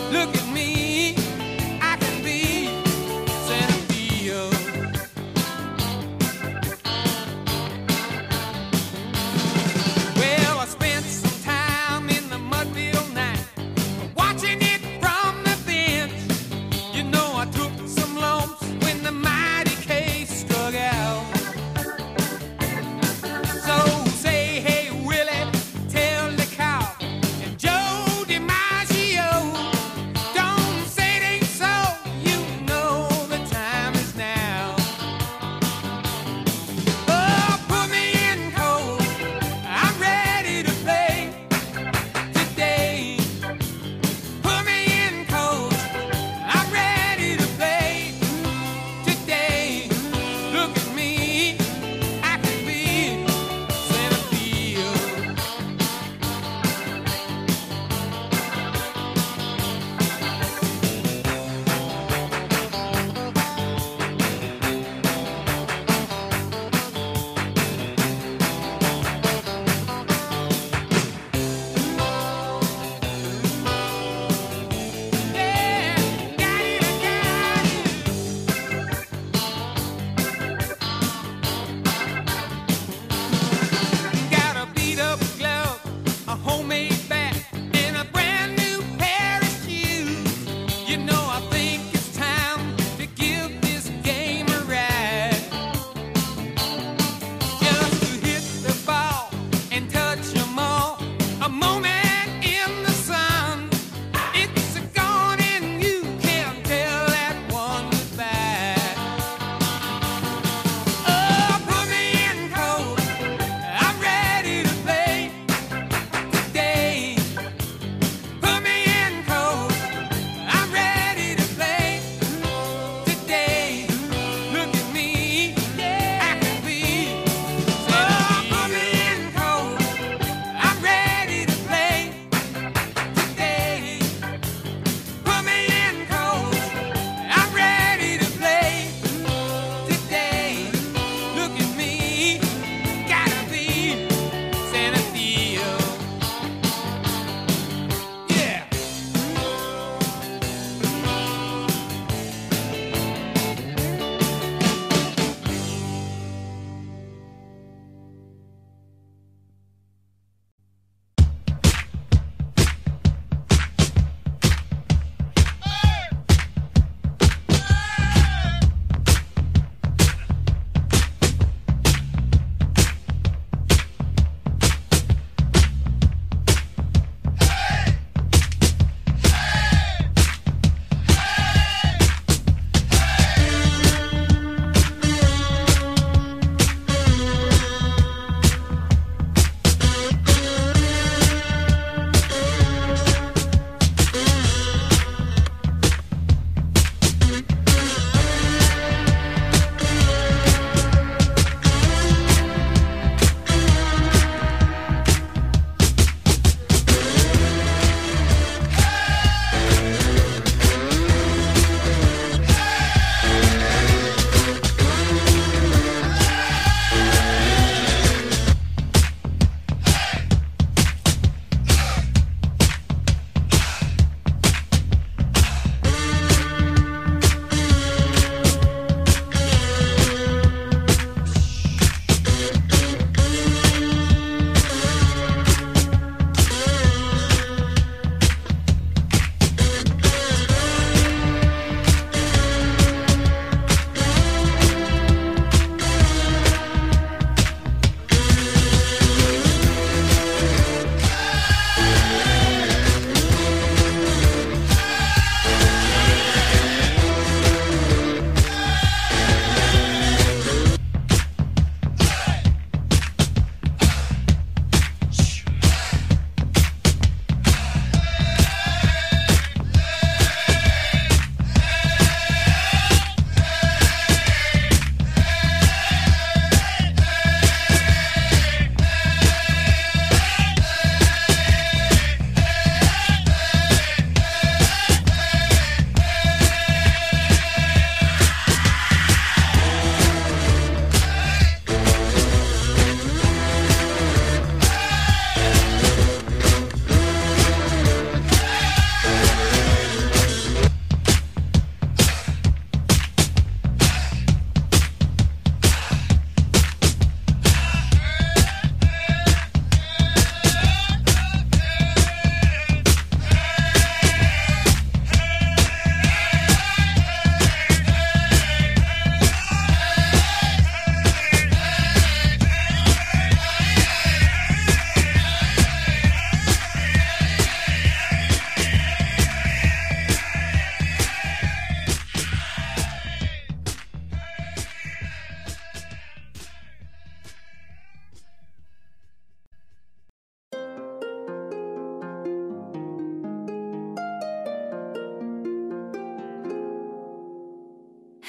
Look at me, I can be center field. Well, I spent some time in the Mudville night, watching it from the bench. You know, I took some lumps when the mighty case struck out. So say, hey, Willie, tell the cow and Joe DiMaggio, don't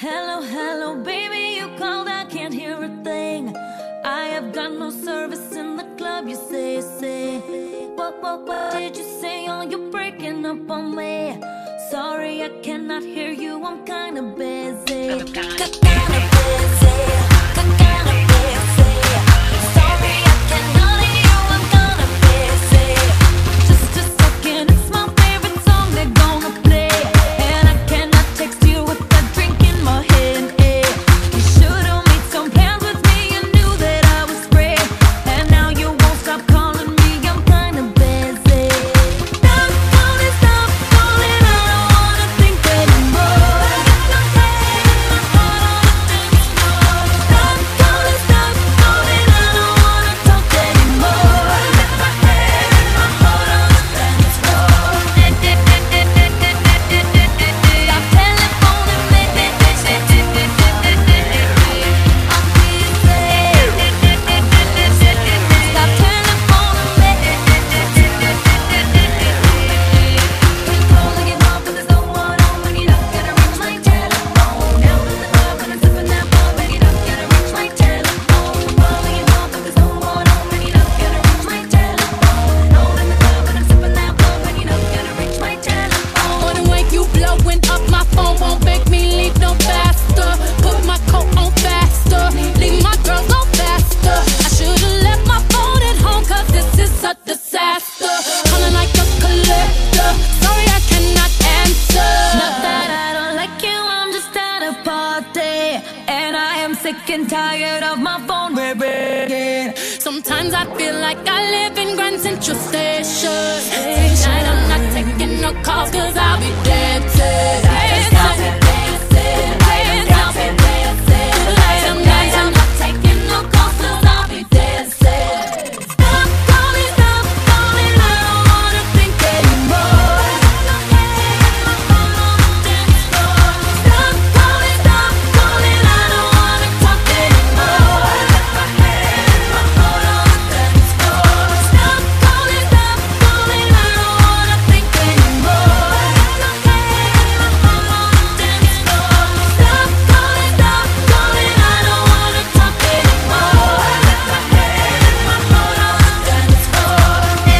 Hello, hello, baby, you called, I can't hear a thing. I have got no service in the club, you say. What did you say? Oh, you're breaking up on me. Sorry, I cannot hear you, I'm kinda busy. Kinda busy. Sorry, I cannot hear you, I'm kinda busy. Just a second, it's my favorite song they're gonna play, and I cannot text you with a drink in my hand. You should've made some plans with me, you knew that I was free, and now you won't stop calling me, I'm kinda busy. Stop calling, I don't wanna think anymore. Got my head and my heart on the dance floor. Stop calling, I don't wanna talk anymore. Got my head and my heart on the dance floor. Stop telephoning me. I'm sick and tired of my phone ringing. Sometimes I feel like I live in Grand Central Station. Tonight I'm not taking no calls, cause I'll be dancing. Tonight I'm not taking no calls, cause I'll be dancing. Stop calling, I don't wanna think anymore. Stop calling, I don't wanna talk anymore. Got my head and my heart on the dance floor. Stop calling, I don't wanna think anymore. Got my head and my heart on the dance floor. Stop calling, I don't wanna talk anymore. Got my head and my heart on the dance floor.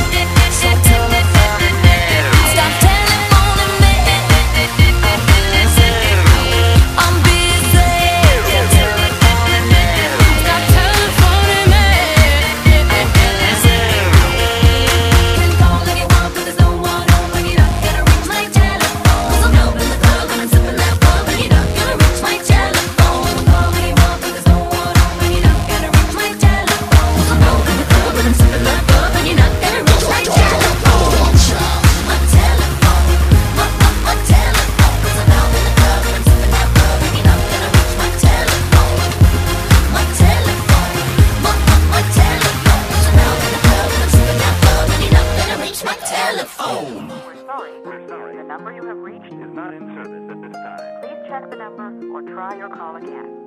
Stop telephoning me. I'm busy. Stop telefoning me. Can call anyone, but there's no one home when you're not gonna reach my telephone. 'Cause I'm out in the club and I'm sipping that bub when you're not gonna reach my telephone. Call anyone, but there's no one home when you're not gonna reach my telephone. 'Cause I'm out in the club and I'm sipping that bub and you're not gonna reach my telephone. My telephone, my telephone. 'Cause I'm out in the club and I'm sipping that bub and you're not gonna reach my telephone. My telephone, my telephone. 'Cause I'm out in the club and I'm sipping that bub and you're not gonna reach my telephone. We're sorry. The number you have reached is not in service at this time. Please check the number or try your call again.